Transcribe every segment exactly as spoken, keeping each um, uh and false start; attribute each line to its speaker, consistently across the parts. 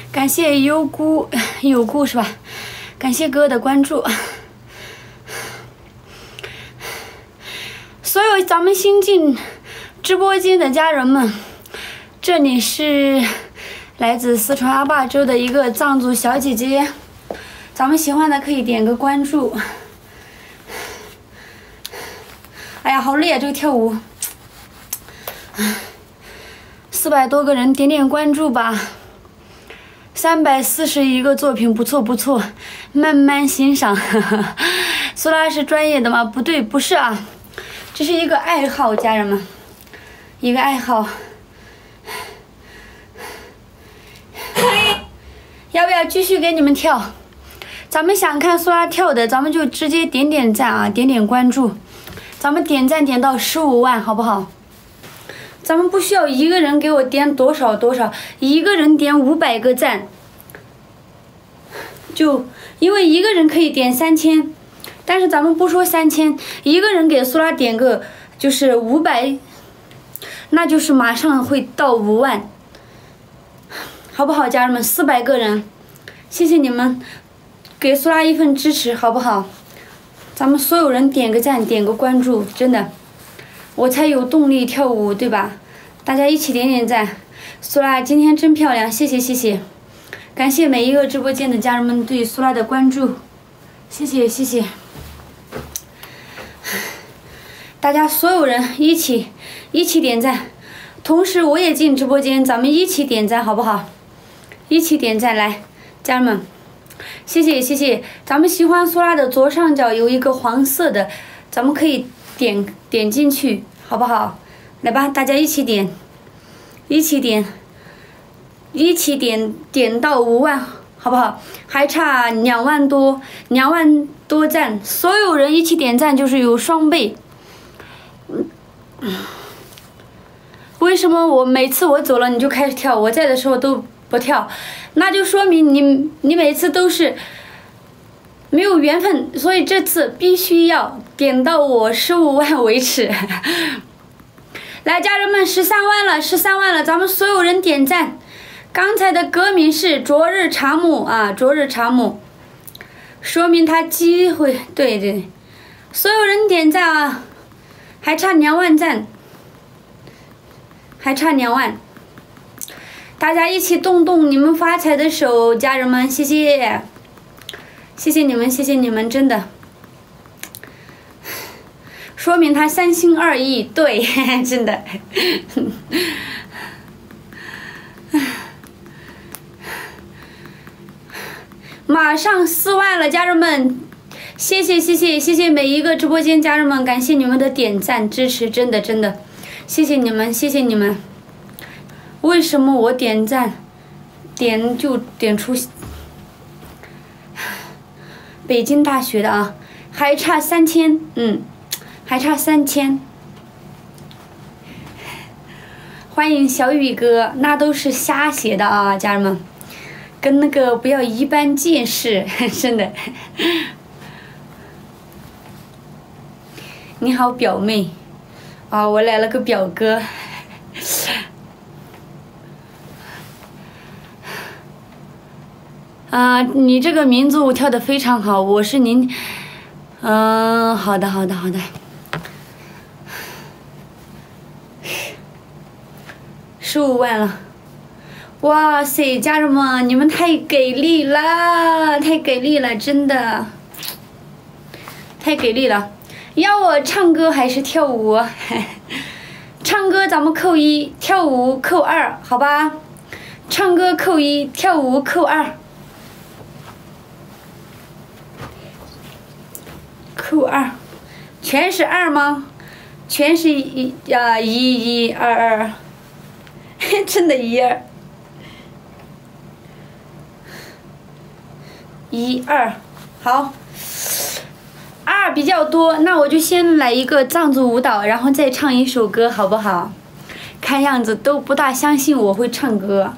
Speaker 1: 感谢有姑有姑是吧？感谢哥的关注。所有咱们新进直播间的家人们，这里是来自四川阿坝州的一个藏族小姐姐，咱们喜欢的可以点个关注。哎呀，好累啊，这个跳舞。四百多个人，点点关注吧。三百四十一个作品，不错不错，慢慢欣赏。苏拉是专业的吗？不对，不是啊，这是一个爱好，家人们，一个爱好。要不要继续给你们跳？咱们想看苏拉跳的，咱们就直接点点赞啊，点点关注。咱们点赞点到十五万，好不好？咱们不需要一个人给我点多少多少，一个人点五百个赞，就因为一个人可以点三千，但是咱们不说三千，一个人给苏拉点个就是五百，那就是马上会到五万，好不好，家人们？四百个人，谢谢你们给苏拉一份支持，好不好？咱们所有人点个赞，点个关注，真的。我才有动力跳舞，对吧？大家一起点点赞。苏拉今天真漂亮，谢谢谢谢，感谢每一个直播间的家人们对苏拉的关注，谢谢谢谢。大家所有人一起一起点赞，同时我也进直播间，咱们一起点赞好不好？一起点赞来，家人们，谢谢谢谢。咱们喜欢苏拉的左上角有一个黄色的，咱们可以点点进去，好不好？来吧，大家一起点，一起点，一起点点到五万，好不好？还差两万多，两万多赞，所有人一起点赞就是有双倍。为什么我每次我走了你就开始跳，我在的时候都不跳？那就说明你你每次都是没有缘分，所以这次必须要点到我十五万为止。来，家人们，十三万了，十三万了，咱们所有人点赞。刚才的歌名是昨日茶木啊，昨日茶木，说明他机会，对对，所有人点赞啊，还差两万赞，还差两万，大家一起动动你们发财的手，家人们，谢谢。谢谢你们，谢谢你们，真的，说明他三心二意，对，真的。马上四万了，家人们，谢谢谢谢谢谢每一个直播间家人们，感谢你们的点赞支持，真的真的，谢谢你们，谢谢你们。为什么我点赞点就点出北京大学的啊？还差三千，嗯，还差三千。欢迎小雨哥，那都是瞎写的啊，家人们，跟那个不要一般见识，真的。你好，表妹，啊，我来了个表哥。啊、呃，你这个民族舞跳得非常好，我是您，嗯、呃，好的，好的，好的。十五万了，哇塞，家人们，你们太给力了，太给力了，真的，太给力了。要我唱歌还是跳舞？唱歌咱们扣一，跳舞扣二，好吧？唱歌扣一，跳舞扣二。扣二，全是二吗？全是一啊一一二二，真的一二一二，好，二比较多，那我就先来一个藏族舞蹈，然后再唱一首歌，好不好？看样子都不大相信我会唱歌。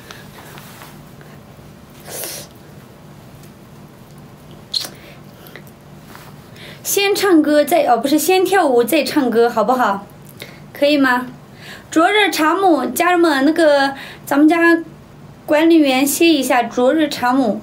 Speaker 1: 先唱歌再哦，不是先跳舞再唱歌，好不好？可以吗？昨日茶木，家人们，那个咱们家管理员歇一下，昨日查某。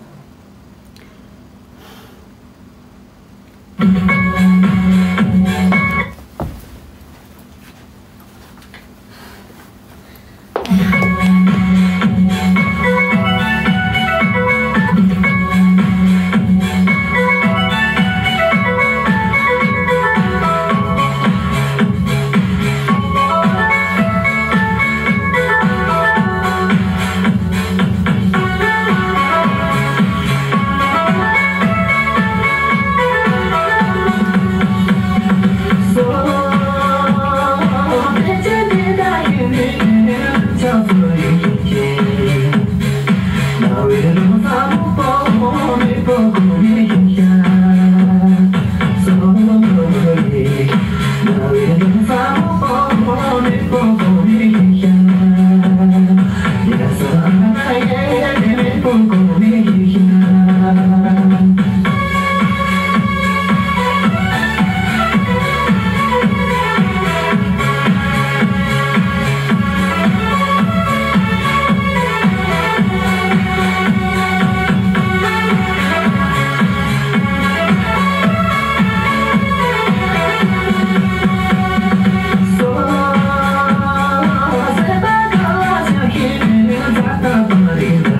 Speaker 2: Somebody